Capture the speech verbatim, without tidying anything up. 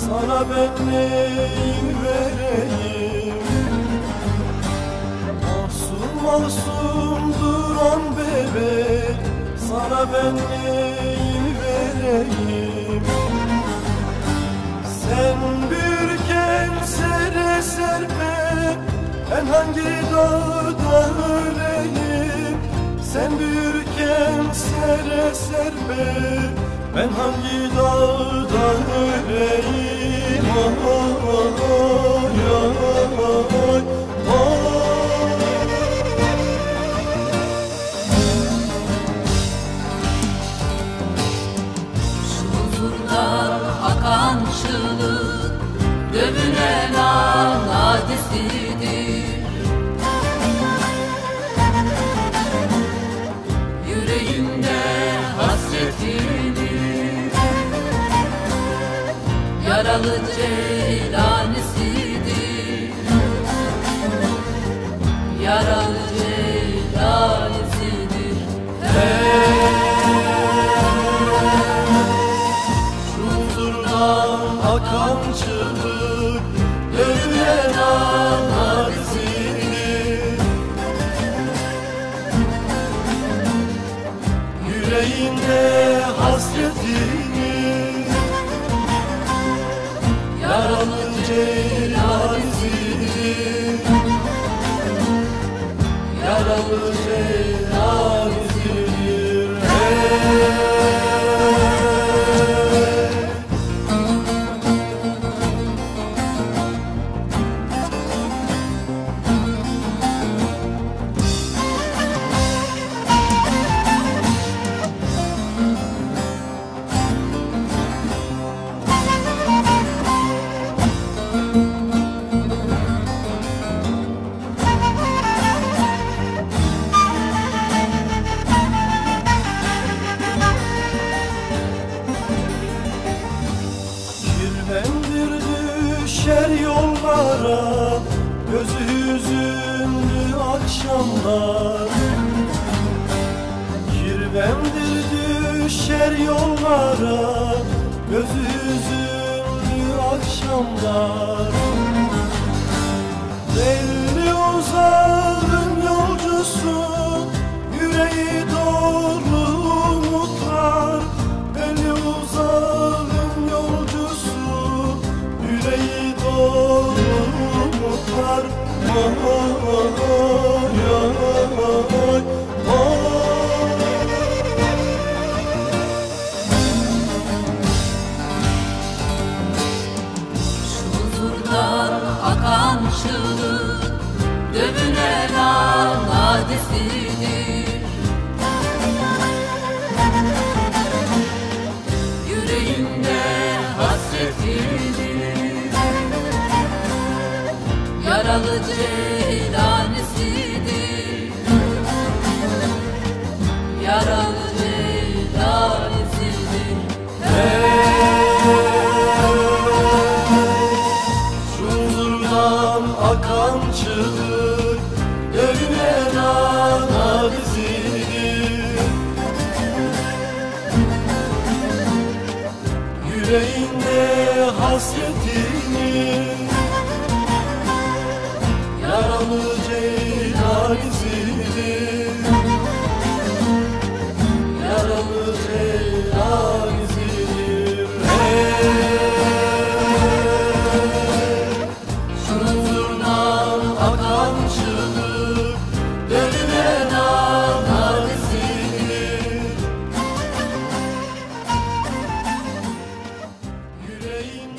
sana ben neyim vereyim? Masum masum duran bebek, sana ben neyim vereyim? Sen büyürken sere serpe, ben hangi dağda öleyim? Sen büyürken sere serpe, ben hangi dağda öleyim? Oh, oh, oh, oh, oh, oh. Şuzurdan akan çığlık, dövünen an hadisidir. Yüreğimde hasretini, yaralı ceylanisidir. Yaralı ceylanisidir. Hey! Şuzurdan akan çığlık, dövülen an hadisidir. Yüreğinde hasretini, yaralı ceylanisidir. Yaralı ceylanisidir. Hey! Kirvendir düşer yollara, gözü hüzünlü akşamlar. Kirvendir düşer yollara, gözü hüzünlü akşamlar. Belli uzağın yolcusu, yüreği dolu umutlar. Belli uzağın yolcusu, yüreği dolu umutlar. Oh, oh, oh, oh, oh, oh. Şuzurdan akan çığlık, dövünen an hadisidir. Yüreğimde hasretini, yaralı ceylanisidir. Yaralı ceylanisidir. Şuzurdan akan çığlık, dövülen an hadisidir. Yüreğinde hasretini, yaralı ceylanisidir. Yaralı ceylanisidir. Şuzurdan akan çığlık, dövülen an hadisidir. Yüreğim